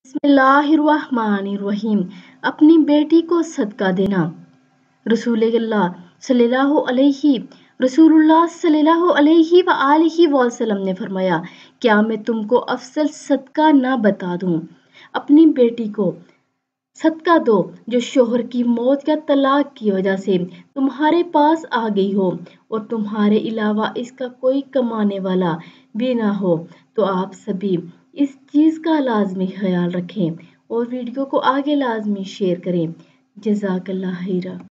बिस्मिल्लाहिर्रहमानिर्रहीम। अपनी बेटी को सदका देना। रसूलुल्लाह सल्लल्लाहु अलैहि रसूलुल्लाह सल्लल्लाहु अलैहि व आलिहि वसल्लम ने फरमाया, क्या मैं तुमको अफजल सदका ना बता दूं? अपनी बेटी को सदका दो जो शोहर की मौत या तलाक की वजह से तुम्हारे पास आ गई हो और तुम्हारे अलावा इसका कोई कमाने वाला भी ना हो। तो आप सभी इस चीज़ का लाजमी ख्याल रखें और वीडियो को आगे लाजमी शेयर करें। जज़ाकल्लाह खैरा।